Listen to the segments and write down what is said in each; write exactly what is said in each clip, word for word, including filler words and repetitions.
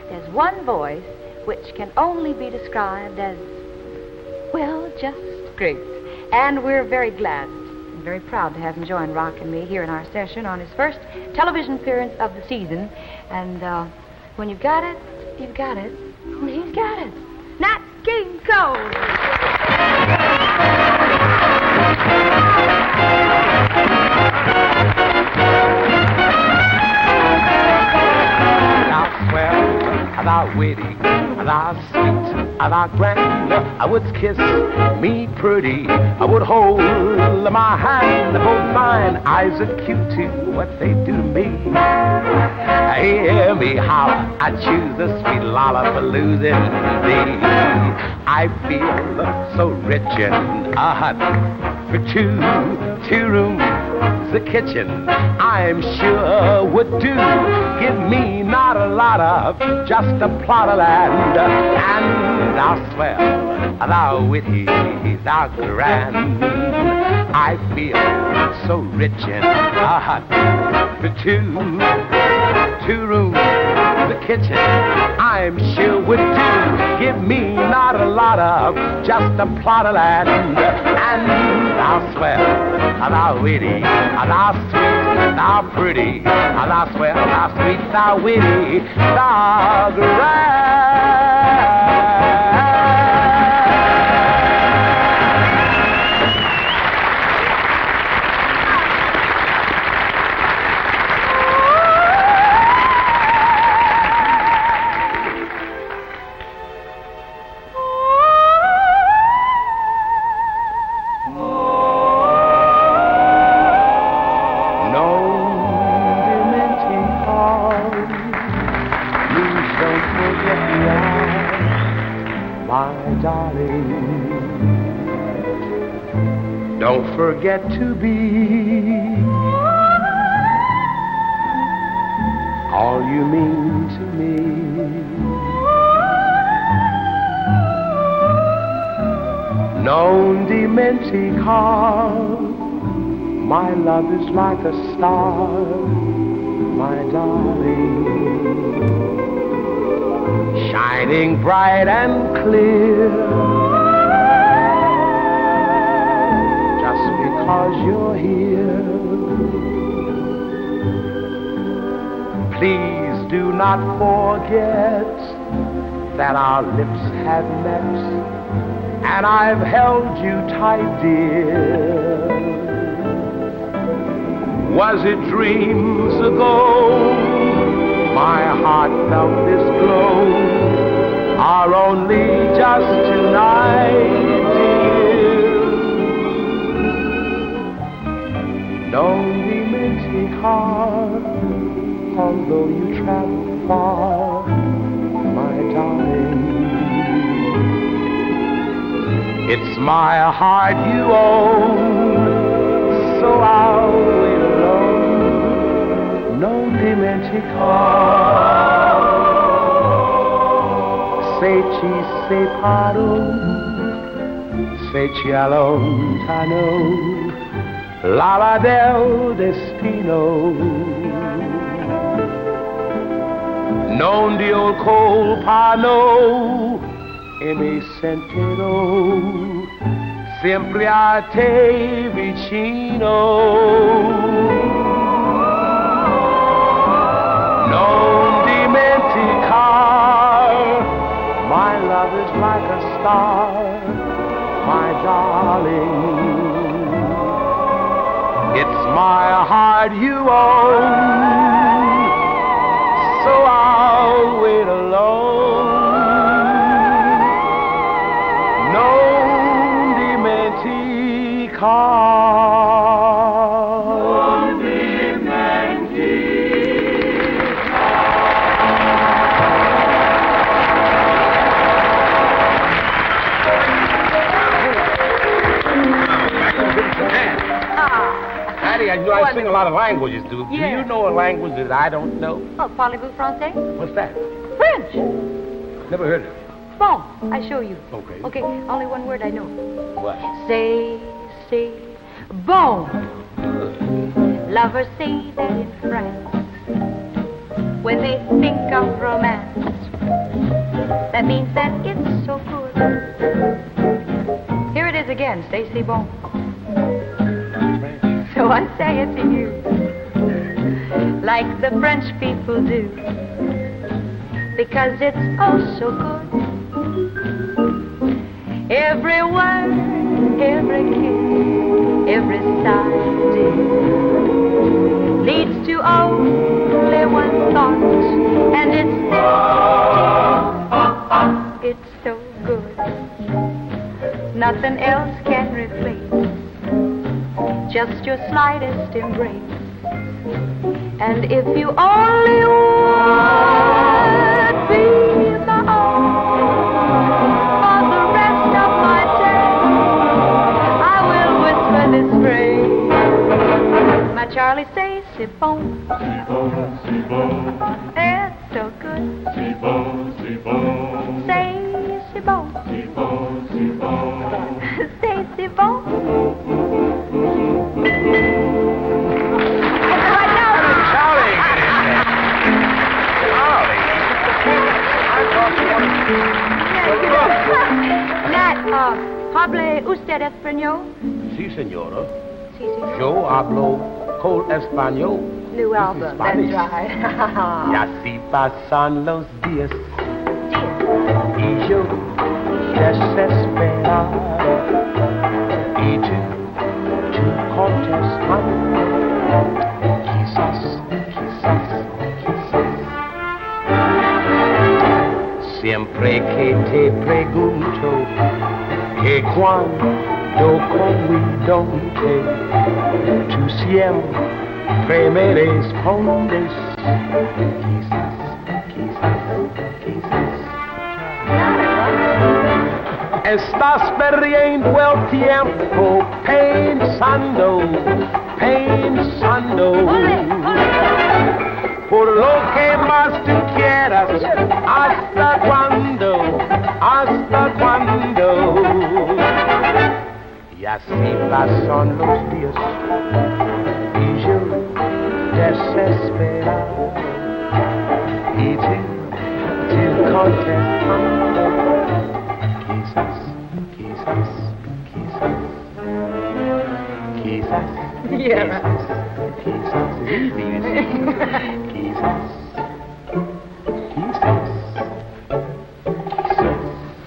there's one voice which can only be described as, well, just great. And we're very glad and very proud to have him join Rock and me here in our session on his first television appearance of the season. And uh, when you've got it, you've got it. And he's got it. Nat King Cole. Thou witty, thou sweet, thou grand, I would kiss me pretty, I would hold my hand, both mine eyes are cute too, what they do to me. Hear me holler, I choose the sweet lollapalooza in thee. I feel so rich in a hut for two, two rooms, the kitchen I'm sure would do. Give me not a lot of, just a plot of land, and thou swell, thou witty, thou grand. I feel so rich in a hut for two, two rooms, the kitchen I'm sure would do. Give me not a lot of, just a plot of land, and thou swell, thou witty, thou sweet, thou pretty, thou swell, thou sweet, thou witty, thou grand. Don't forget to be all you mean to me. Non dimenticar, my love is like a star, my darling, shining bright and clear. Because you're here, please do not forget that our lips have met, and I've held you tight, dear. Was it dreams ago my heart felt this glow, or only just tonight, dear? Non dimenticar, although you travel far, my darling, it's my heart you own, so I'll wait alone. Non dimenticar, se ci separo, se ci allontano, l'ala del destino, non Dio colpano e mi sentirò sempre a te vicino. Non dimenticar, my love is like a star, my darling. It's my heart you own, so I'll wait alone. Non dimenticar. Non Patti, I know I sing a lot of languages. Do, do yeah. you know a language that I don't know? Oh, parlez-vous français? What's that? French. Never heard of it. Bon, I show you. Okay. Okay, only one word I know. What? C'est, c'est bon. Lovers say that in France. when they think of romance. That means that it's so good. Here it is again, Stacy Bon. So I say it to you, like the French people do, because it's oh so good. Every word, every kiss, every sigh, dear, leads to only one thought, and it's this, it's so good. Nothing else can replace just your slightest embrace. And if you only would be my own for the rest of my days, I will whisper this phrase. My Charlie, say, c'est bon. C'est bon, c'est bon. It's so good. C'est bon, c'est bon. Say, c'est bon. C'est bon, c'est bon. Say, c'est bon. Nat, uh, hable usted español? Si, señora. Si, senor. Yo hablo col español. New album, that's Spanish. right. Y así pasan los días y yo desesperado y tú, tú contestando quizás, quizás, quizás. Siempre que te pregunto que cuando conmigo te, tú siempre me respondes quizás, quizás, quizás. Estás perdiendo el tiempo pensando, pensando por lo que más tú quieras. ¿Hasta cuándo? ¿Hasta cuándo? Y así pasan los días y yo desesperado y tú, tú contestando quizás, quizás, quizás, quizás, Yeah. quizás, quizás, it's easy, you see. Quizás, quizás, quizás.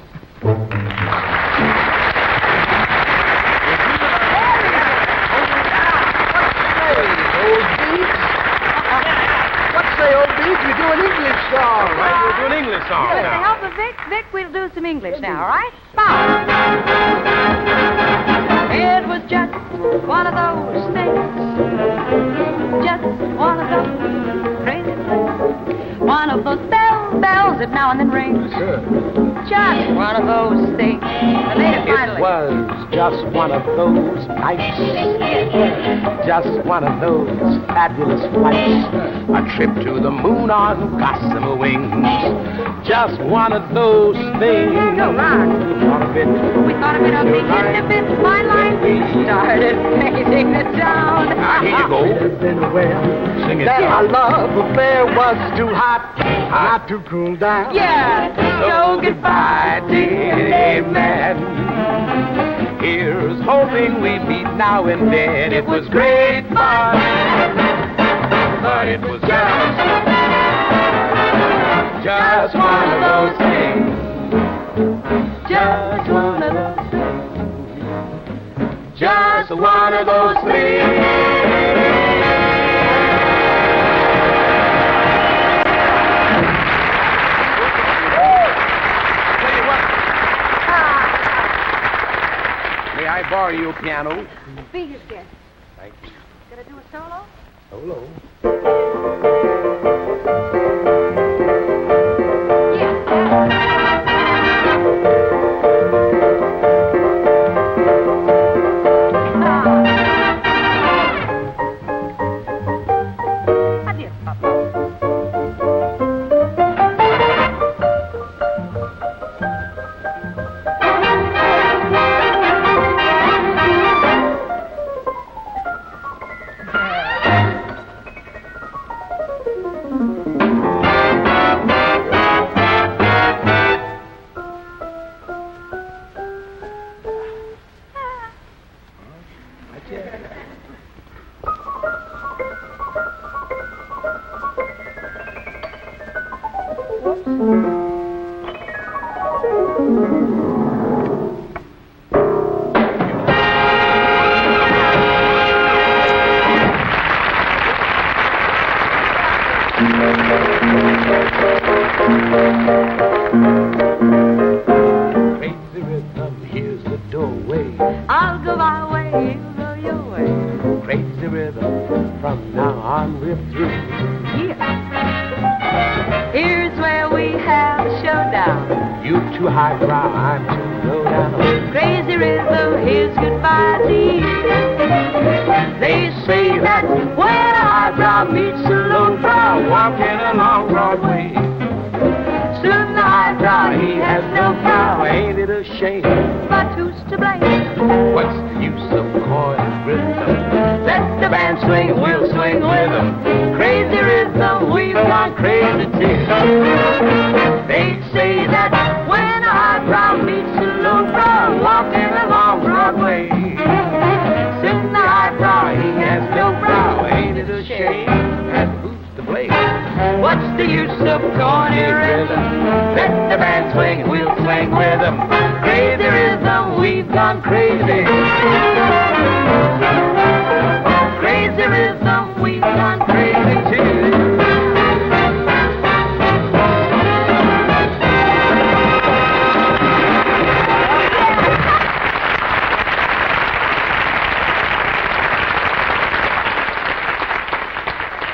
We do an English song, right? We'll do an English song With the now. help of Vic, Vic, we'll do some English now, all right? Bob. It was just one of those things, just one of those crazy things, one of those bells, bells that now and then ring. Just one of those things. I made it finally. It was just one of those nights, just one of those fabulous flights, a trip to the moon on gossamer wings, just one of those things. Go, Ron. We thought of it, We thought of it up, we hit a bit, fine line. We started pacing the town. Ah, here you go. Been aware Sing it. that our love affair was too hot, not to cool down. Yeah. So goodbye, dear man. Here's hoping we meet now and then. It was great fun, but it was just, just one of those things. Just one of those things. Just one of those things. May I borrow your piano? Be his guest. Thank you. Gonna do a solo? Hello. Adios, Papa. Crazy rhythm, here's the doorway. I'll go my way, you go your way. Crazy rhythm, from now on we're through. Here. Here's where we have a showdown. You too highbrow, I'm too low down. Crazy rhythm, here's goodbye to you. They say that when a highbrow meets a lowbrow walking along Broadway, soon the highbrow, he has no brow. Ain't it a shame? But who's to blame? What's the use of chord and rhythm? Let the band swing, we'll swing with them. Crazy rhythm, we've gone crazy too. They say that when a highbrow meets a lowbrow walking along Broadway, soon the highbrow, he has no brow. Ain't it a shame? And who's to blame? What's the use of corny rhythm? Let the band swing, we'll swing with them. Crazy rhythm, we've gone crazy. Crazy rhythm, we've gone crazy.